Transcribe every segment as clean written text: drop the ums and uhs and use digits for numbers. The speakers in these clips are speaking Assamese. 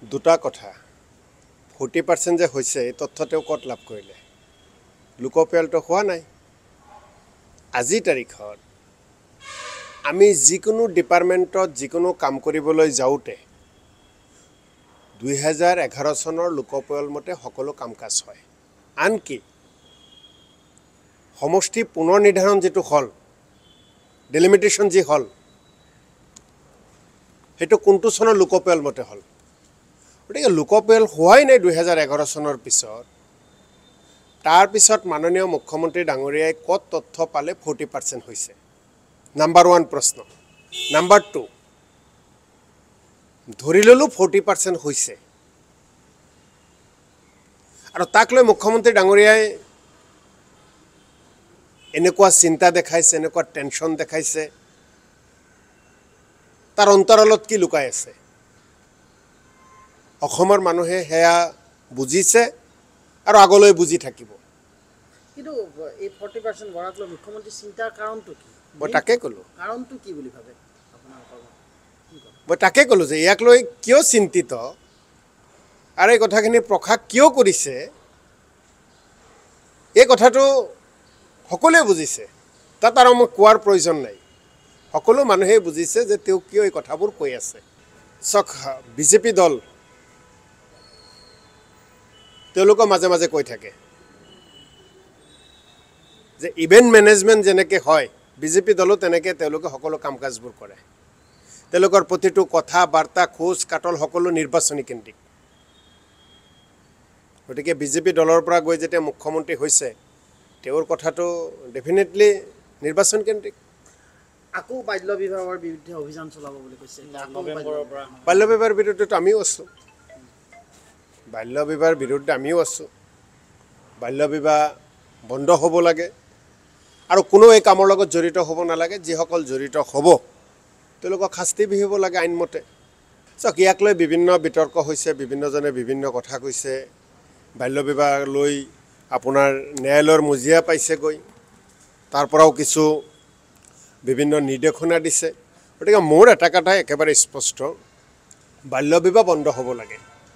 দুটা কথা 40% যে হৈছে এই তথ্যতেও কত লাভ কৰিলে লোকপিয়লটো হোৱা নাই আজি তাৰিখত আমি যিকোনো ডিপাৰ্টমেণ্টত যিকোনো কাম কৰিবলৈ যাওঁতে 2011 চনৰ লোকপিয়ল মতে সকলো কামকাজ হয় আনকি সমষ্টি পুনৰ নিৰ্ধাৰণ যেটো হল ডেলিমিটেশন যি হল হেতু কোনটো চনৰ লোকপিয়ল মতে হল গতিকে লোকপিয়ল হোৱাই নাই 2011 চনৰ পিছত তাৰ পিছত মাননীয় মুখ্যমন্ত্ৰী ডাঙৰীয়াই কত তথ্য পালে 40% হৈছে নাম্বাৰ 1 প্ৰশ্ন নাম্বাৰ 2 ধৰিললো 40% হৈছে আৰু তাক লৈ মুখ্যমন্ত্ৰী ডাঙৰীয়াই এনেকুৱা চিন্তা দেখাইছে এনেকুৱা টেনশন দেখাইছে তাৰ অন্তৰালত কি লুকাই আছে অসমৰ মানুহে হেয়া বুজিছে আৰু আগলৈ বুজি থাকিব কিন্তু এই 40% বৰাকলৈ মুখ্যমন্ত্ৰী চিন্তাৰ কাৰণটো কি মই তাকে কলো কাৰণটো কি বুলি ভাবে আপোনালোকৰ মই তাকে কলো যে ইয়াক লৈ কিয় চিন্তিত আৰু এই কথাখিনি প্ৰকাশ কিয় কৰিছে এই কথাটো সকলোৱে বুজিছে তাত আৰু মই কোৱাৰ প্ৰয়োজন নাই সকলো মানুহে বুজিছে যে তেওঁ কিয় এই কথাবোৰ কৈ আছে সক বিজেপি দল তেওঁলোকৰ মাজে মাজে কৈ থাকে যে ইভেন্ট মেনেজমেন্ট যেনেকৈ হয় বিজেপি দলো তেনেকৈ তেওঁলোকে সকলো কামকাজবোৰ কৰে তেওঁলোকৰ প্ৰতিটো কথা বাৰ্তা খোজ কাটল সকলো নিৰ্বাচনী কেন্দ্ৰিক গতিকে বিজেপি দলৰ পৰা গৈ যেতিয়া মুখ্যমন্ত্ৰী হৈছে তেওঁৰ কথাটো ডেফিনেটলি নিৰ্বাচন কেন্দ্ৰিক আকৌ বাল্য বিবাহৰ বিৰুদ্ধে অভিযান চলাব বুলি কৈছে নৱেম্বৰৰ পৰা বাল্য বিবাহৰ বিৰুদ্ধে আমিও আছো বাল্য বিবাহৰ বিৰুদ্ধে আমিও আছো বাল্য বিবাহ বন্ধ হ'ব লাগে আৰু কোনো এই কামৰ লগত জড়িত হ'ব নালাগে যিসকল জড়িত হ'ব তেওঁলোকক শাস্তি বিহিব লাগে আইনমতে সক ইয়াক লৈ বিভিন্ন বিতৰ্ক হৈছে বিভিন্নজনে বিভিন্ন কথা কৈছে বাল্য বিবাহ লৈ আপোনাৰ ন্যায়ালয়ৰ মজিয়া পাইছে গৈ তাৰ পৰাও কিছু বিভিন্ন নিৰ্দেশনা দিছে গতিকে মোৰ এটা কথা একেবাৰে স্পষ্ট বাল্য বিবাহ বন্ধ হ'ব লাগে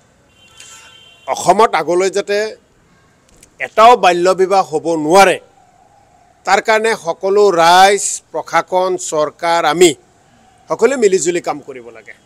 অসমত আগলৈ যাতে এটাও বাল্য বিবাহ হ'ব নোৱাৰে তাৰ কাৰণে সকলো ৰাইজ প্ৰশাসন চৰকাৰ আমি সকলোৱে মিলিজুলি কাম কৰিব লাগে